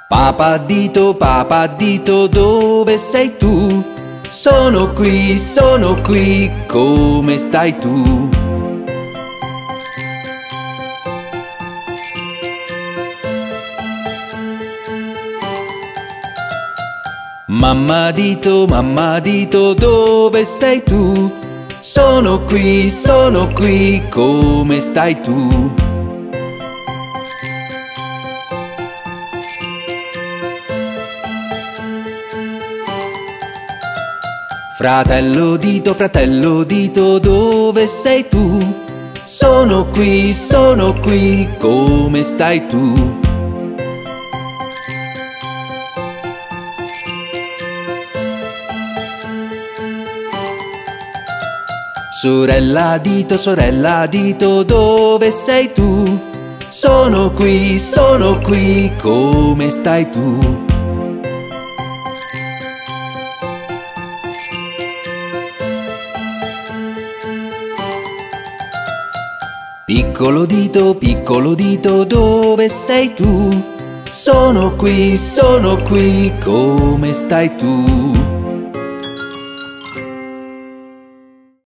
Papà dito, dove sei tu? Sono qui, come stai tu? Mamma dito, dove sei tu? Sono qui, come stai tu? Fratello dito, dove sei tu? Sono qui, come stai tu? Sorella dito, dove sei tu? Sono qui, come stai tu? Piccolo dito, dove sei tu? Sono qui, come stai tu?